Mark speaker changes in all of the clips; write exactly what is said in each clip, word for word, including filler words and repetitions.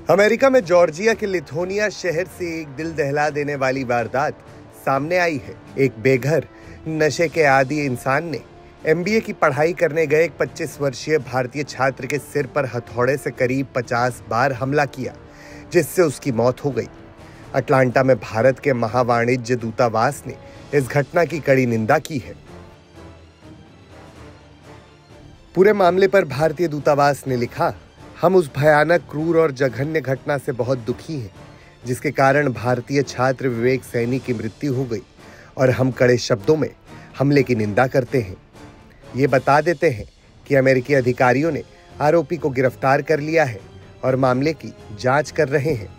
Speaker 1: America में Georgia के लिथोनिया शहर से एक दिल दहला देने वाली वारदात सामने आई है। एक बेघर नशे के आदी इंसान ने एमबीए की पढ़ाई करने गए एक पच्चीस वर्षीय भारतीय छात्र के सिर पर हथौड़े से करीब पचास बार हमला किया, जिससे उसकी मौत हो गई। अटलांटा में भारत के महावाणिज्य दूतावास ने इस घटना की कड़ी निंदा की है। पूरे मामले पर भारतीय दूतावास ने लिखा, हम उस भयानक, क्रूर और जघन्य घटना से बहुत दुखी हैं, जिसके कारण भारतीय छात्र विवेक सैनी की मृत्यु हो गई और हम कड़े शब्दों में हमले की निंदा करते हैं। ये बता देते हैं कि अमेरिकी अधिकारियों ने आरोपी को गिरफ्तार कर लिया है और मामले की जांच कर रहे हैं।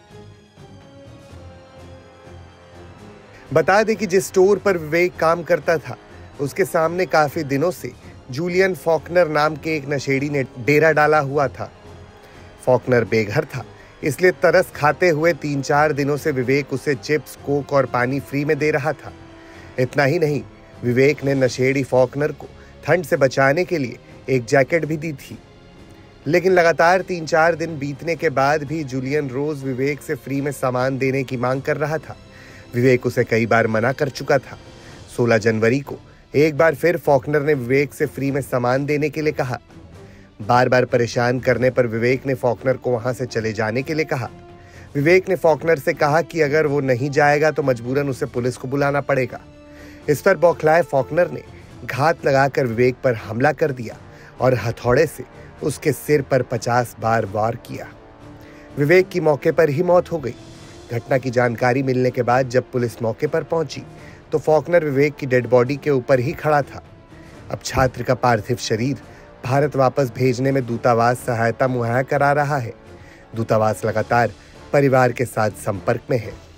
Speaker 1: बता दें कि जिस स्टोर पर विवेक काम करता था, उसके सामने काफी दिनों से जूलियन फॉकनर नाम के एक नशेड़ी ने डेरा डाला हुआ था। फॉकनर बेघर था, इसलिए तरस खाते हुए तीन चार दिनों से विवेक उसे चिप्स, कोक और पानी फ्री में दे रहा था। इतना ही नहीं, विवेक ने नशेड़ी फॉकनर को ठंड से बचाने के लिए एक जैकेट भी दी थी। लेकिन लगातार तीन चार दिन बीतने के बाद भी जूलियन रोज विवेक से फ्री में सामान देने की मांग कर रहा था। विवेक उसे कई बार मना कर चुका था। सोलह जनवरी को एक बार फिर फॉकनर ने विवेक से फ्री में सामान देने के लिए कहा। बार बार परेशान करने पर विवेक ने फॉकनर को वहां से चले जाने के लिए कहा। विवेक ने फॉकनर से कहा कि अगर वो नहीं जाएगा तो मजबूरन उसे पुलिस को बुलाना पड़ेगा। इस पर बौखलाए फॉकनर ने घात लगाकर विवेक पर हमला कर दिया और हथौड़े से उसके सिर पर पचास बार वार किया। विवेक की मौके पर ही मौत हो गई। घटना की जानकारी मिलने के बाद जब पुलिस मौके पर पहुंची तो फॉकनर विवेक की डेड बॉडी के ऊपर ही खड़ा था। अब छात्र का पार्थिव शरीर भारत वापस भेजने में दूतावास सहायता मुहैया करा रहा है। दूतावास लगातार परिवार के साथ संपर्क में है।